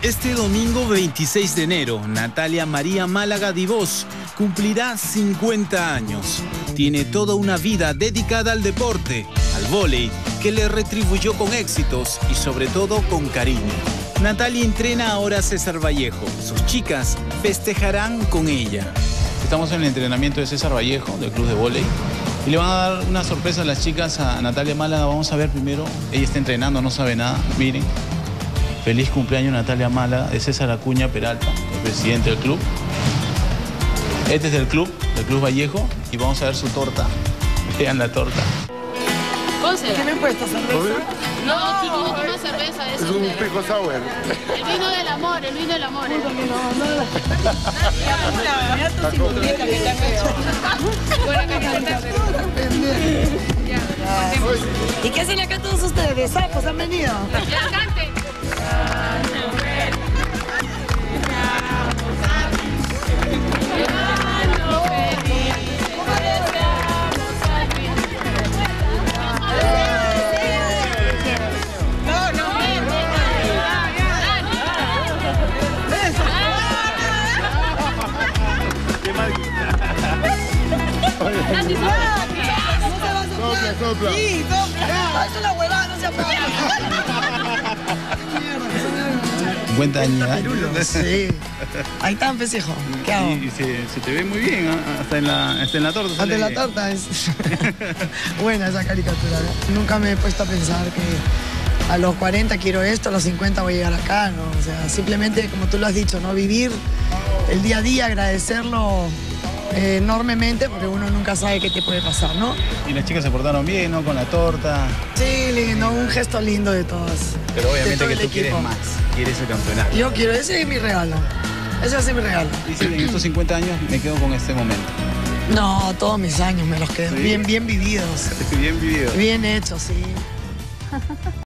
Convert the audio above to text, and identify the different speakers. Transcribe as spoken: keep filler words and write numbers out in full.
Speaker 1: Este domingo veintiséis de enero, Natalia María Málaga Divós cumplirá cincuenta años. Tiene toda una vida dedicada al deporte, al vóley, que le retribuyó con éxitos y sobre todo con cariño. Natalia entrena ahora a César Vallejo. Sus chicas festejarán con ella.
Speaker 2: Estamos en el entrenamiento de César Vallejo, del club de vóley. Y le van a dar una sorpresa a las chicas a Natalia Málaga. Vamos a ver primero. Ella está entrenando, no sabe nada. Miren. Feliz cumpleaños Natalia Málaga, de César Acuña Peralta, el presidente del club. Este es del club, del club Vallejo. Y vamos a ver su torta. Vean la torta.
Speaker 3: ¿Qué me cuesta, cerveza?
Speaker 4: No, tú no tomas cerveza, eso
Speaker 5: Es un pico sour.
Speaker 4: El vino del amor, el vino del amor.
Speaker 3: No, no. Mira tu cinturita que te han hecho.
Speaker 4: Buena camiseta.
Speaker 3: ¿Y qué hacen acá todos ustedes? ¿Sapos han venido?
Speaker 4: Ya canten.
Speaker 5: Sopla, sopla.
Speaker 3: Sí, sopla. Es una huevada, no se apaga.
Speaker 2: cincuenta años.
Speaker 3: Sí. Ahí están, pues, hijo. ¿Qué hago?
Speaker 2: Y se, se te ve muy bien, ¿eh? hasta, en la, hasta en la torta.
Speaker 3: Ante la torta es buena esa caricatura. Nunca me he puesto a pensar que a los cuarenta quiero esto, a los cincuenta voy a llegar acá, ¿no? O sea, simplemente, como tú lo has dicho, ¿no? Vivir el día a día, agradecerlo eh, enormemente, porque uno nunca sabe qué te puede pasar, ¿no?
Speaker 2: Y las chicas se portaron bien, ¿no? Con la torta.
Speaker 3: Sí, lindo, un gesto lindo de todas.
Speaker 2: Pero
Speaker 3: de
Speaker 2: obviamente
Speaker 3: todo
Speaker 2: que
Speaker 3: el
Speaker 2: tú
Speaker 3: equipo.
Speaker 2: quieres más. Quieres el campeonato.
Speaker 3: Yo quiero, ese es mi regalo. Ese es mi regalo.
Speaker 2: Dice, en estos cincuenta años me quedo con este momento.
Speaker 3: No, todos mis años me los quedo.
Speaker 2: ¿Sí?
Speaker 3: Bien, bien vividos.
Speaker 2: Bien vivido.
Speaker 3: Bien hechos, sí.